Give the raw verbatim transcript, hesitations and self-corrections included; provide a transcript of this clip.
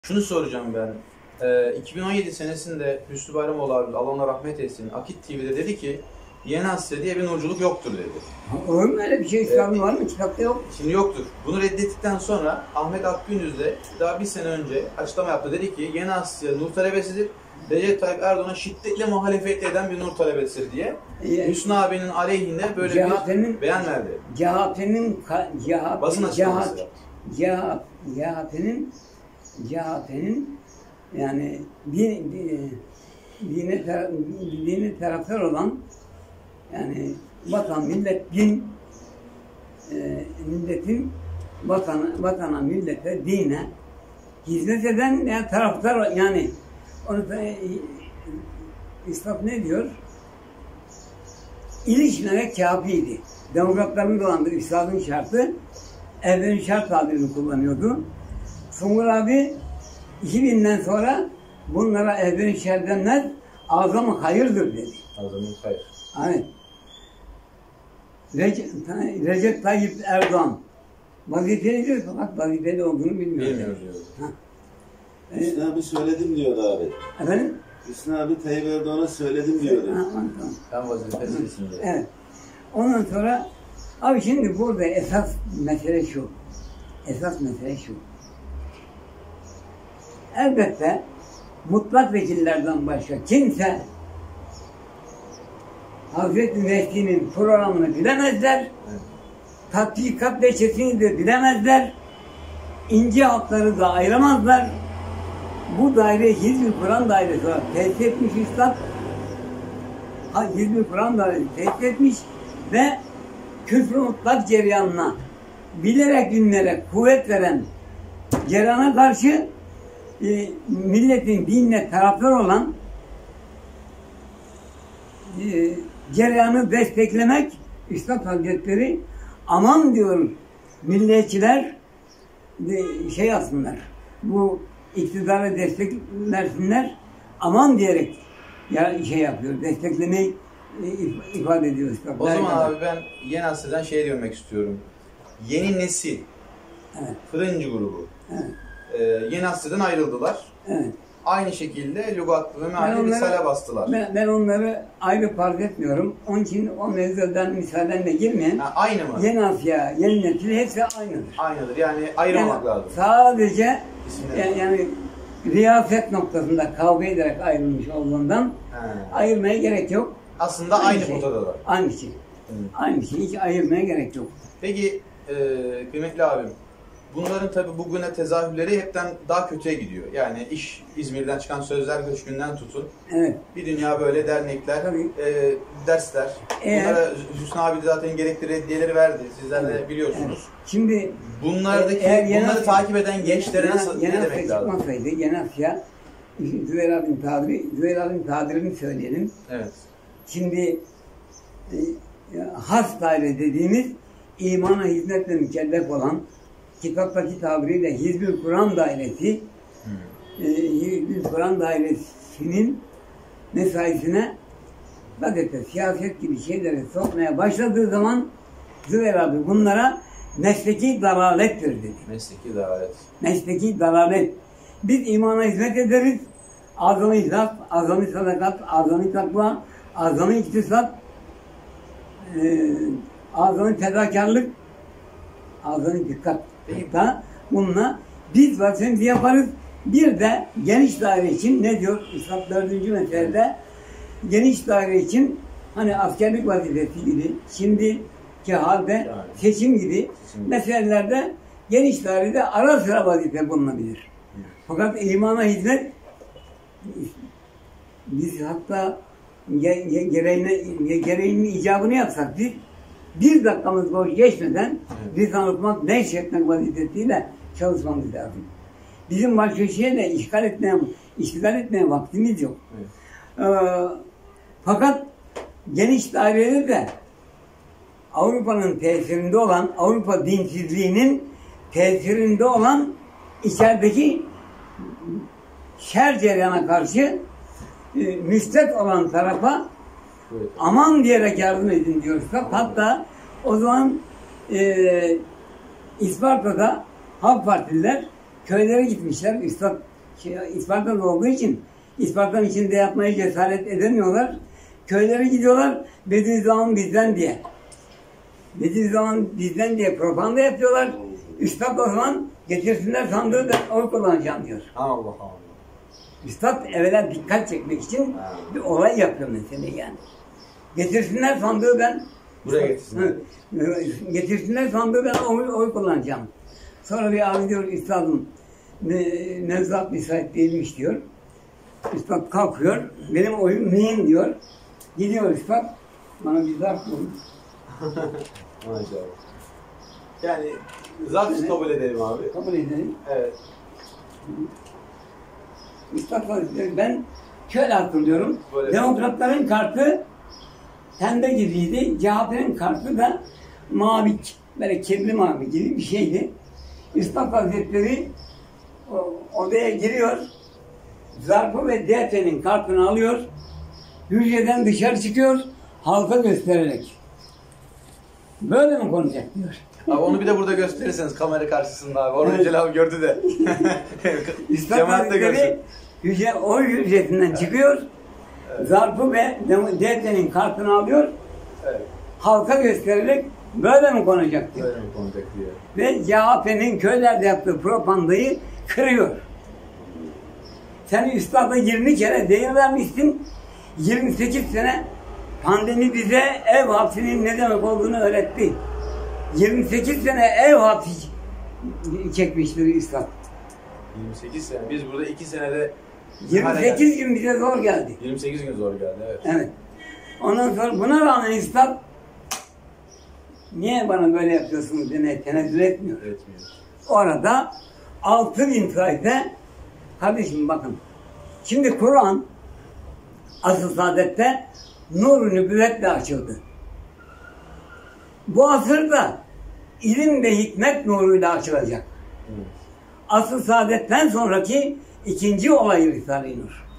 Şunu soracağım ben. Ee, iki bin on yedi senesinde Hüsnü Bayramoğlu abi, Allah ona rahmet etsin, Akit T V'de dedi ki Yeni Asya diye bir nurculuk yoktur dedi. Olur mu öyle bir şey? İslam'ın Ee, var mı? Kitapta yok. Şimdi yoktur. Bunu reddettikten sonra Ahmet Akgündüz de daha bir sene önce açıklama yaptı. Dedi ki Yeni Asya nur talebesidir. Recep Tayyip Erdoğan'a şiddetle muhalefet eden bir nur talebesidir diye. Ee, Hüsnü abinin aleyhine böyle C H P'nin, bir beyan verdi. C H P'nin basın açıklaması yaptı. C H P'nin C H P'nin yani din, dine, taraf, dine taraftar olan yani vatan, millet, din e, milletin vatana, vatana, millete, dine hizmet eden yani taraftar yani onu da e, İslam ne diyor? İlişmemek kâfiydi. Demokratların dolandığı İslam'ın şartı evvelin şart tabirini kullanıyordu. Sungur abi iki binden sonra bunlara evvelin şer denmez, azam-ı hayırdır dedi. Azam-ı hayır. Evet. Recep, Recep Tayyip Erdoğan vazifelidir fakat vazifeli olduğunu bilmiyor. Bilmiyor diyor. Hüsnü abi söyledim diyordu abi. Efendim? Hüsnü abi Tayyip Erdoğan'a söyledim diyordu. Ha, tamam. Ben vazifelisin diyor. Evet. Ondan sonra abi şimdi burada esas mesele şu. Esas mesele şu. Elbette mutlak vekillerden başka kimse Hazreti Mehdi'nin programını bilemezler. Evet. Tatbikat leçesini de bilemezler. İnce hatları da ayıramazlar. Bu daire Hizb-i Kur'an dairesi olarak tesis etmiş İslam. Hizb-i Kur'an dairesi tesis etmiş ve küfr-ü mutlak cereyanına bilerek dinleyerek kuvvet veren cereyana karşı e, milletin dinine taraftar olan e, cereyanı desteklemek İslam Hazretleri aman diyor milliyetçiler de, şey yapsınlar bu iktidarı desteklersinler aman diyerek ya, şey yapıyor desteklemeyi e, ifade ediyor. İslam. O zaman abi ben Yeni Asya'dan şey görmek istiyorum. Yeni nesil evet. Fırıncı grubu evet. Ee, Yeni Asya'dan ayrıldılar. Evet. Aynı şekilde lügat ve meali misale bastılar. Ben, ben onları ayrı fark etmiyorum. Onun için o mevzudan misalden girmeyen ha, aynı mı? Yeni Asya, Yeni Nesil hepsi aynıdır. Aynıdır. Yani ayırmamak yani lazım. Sadece yani, yani riyaset noktasında kavga ederek ayrılmış olduğundan He. ayırmaya gerek yok. Aslında aynı, aynı şey. Potadalar. Aynı şey. Hı. Aynı şey. Hiç ayırmaya gerek yok. Peki e, kıymetli abim, bunların tabi bugüne tezahürleri hepten daha kötüye gidiyor. Yani iş İzmir'den çıkan sözler köşkünden tutun. Evet. Bir dünya böyle dernekler, e, dersler. Eğer, bunlara Hüsnü abi de zaten gerekli reddiyeleri verdi. Sizler evet. de biliyorsunuz. Evet. Şimdi bunlardaki eğer bunları Asya, takip eden gençlere nasıl Yeni ne demek lazım? Çıkmasaydı Yeni Asya, Züheyr abinin tabiri, Züheyr abinin tabirini söyleyelim. Evet. Şimdi e, has daire dediğimiz imana hizmetle mükellef olan kitaptaki tabiriyle Hizb-i Kur'an dairesi hmm. e, Hizb-i Kur'an dairesinin mesaisine gazete, siyaset gibi şeyleri sokmaya başladığı zaman Züheyr abi bunlara mesleki dalalettir dedi. Mesleki dalalet. Mesleki dalalet. Biz imana hizmet ederiz. Azami ihlas, azami sadakat, azami takva, azami iktisat, e, azami fedakarlık, azami dikkat. Da bununla biz vazifemizi yaparız. Bir de geniş daire için ne diyor İslam dördüncü meselede geniş daire için hani askerlik vazifesi gibi şimdiki halde seçim gibi meselelerde geniş dairede ara sıra vazife bulunabilir. Fakat imana hizmet biz hatta gereğini, gereğinin icabını yapsak biz bir dakikamız boş geçmeden lisan okumak, neşretmek vazifesiyle çalışmamız lazım. Bizim başka şeyle işgal etmeye, işgal etmeye vaktimiz yok. Evet. Ee, fakat geniş dairede de Avrupa'nın tesirinde olan, Avrupa dinsizliğinin tesirinde olan içerideki şer cereyana karşı e, müstet olan tarafa evet. aman diyerek yardım edin diyorsa hatta o zaman e, İsparta'da Halk Partililer köylere gitmişler. Üstad şey, Isparta'da olduğu için Isparta'nın içinde yapmaya cesaret edemiyorlar. Köylere gidiyorlar Bediüzzaman bizden diye. Bediüzzaman bizden diye propaganda yapıyorlar. Üstad o zaman getirsinler sandığı ben oy kullanacağım diyor. Allah Allah. Üstad evvela dikkat çekmek için bir olay yapıyor mesela yani. Getirsinler sandığı ben Buraya getirsinler. Getirsinler sandığı ben oy, oy kullanacağım. Sonra bir abi diyor üstadım nevzat müsait değilmiş diyor. Üstad kalkıyor. Benim oyum neyim diyor. Gidiyor üstad. Bana bir zarf bulun. Maşallah. Yani zarf kabul edelim abi. Kabul edelim. Evet. Üstad ben şöyle hatırlıyorum. Böyle Demokratların kartı pembe gibiydi. C H P'nin kartı da mavi, böyle kirli mavi gibi bir şeydi. Üstad Hazretleri odaya giriyor. Zarfı ve D T'nin kartını alıyor. Hücreden dışarı çıkıyor. Halka göstererek. Böyle mi konuşacak diyor. Abi onu bir de burada gösterirseniz kamera karşısında abi. Orada Yücel abi gördü de. Üstad Cemaat de görsün. Hazretleri hücre, o hücresinden çıkıyor. Evet. Zarfı ve D T'nin kartını alıyor. Evet. Halka göstererek böyle mi konuşacak diyor. Böyle mi konuşacak diyor. Ve C H P'nin köylerde yaptığı propagandayı kırıyor. Sen üstada yirmi kere değer vermişsin. yirmi sekiz sene pandemi bize ev hapsinin ne demek olduğunu öğretti. yirmi sekiz sene ev hapsi çekmiştir üstad. yirmi sekiz sene. Biz burada iki senede yirmi sekiz gün bize zor geldi. yirmi sekiz gün zor geldi, evet. Evet. Ondan sonra buna rağmen üstad niye bana böyle yapıyorsunuz demeye tenezzül etmiyor. Etmiyor. Orada altı bin sayfa kardeşim bakın. Şimdi Kur'an asıl saadette nur-u nübüvvetle açıldı. Bu asırda ilim ve hikmet nuruyla açılacak. Evet. Asıl saadetten sonraki ikinci olay Risale-i Nur.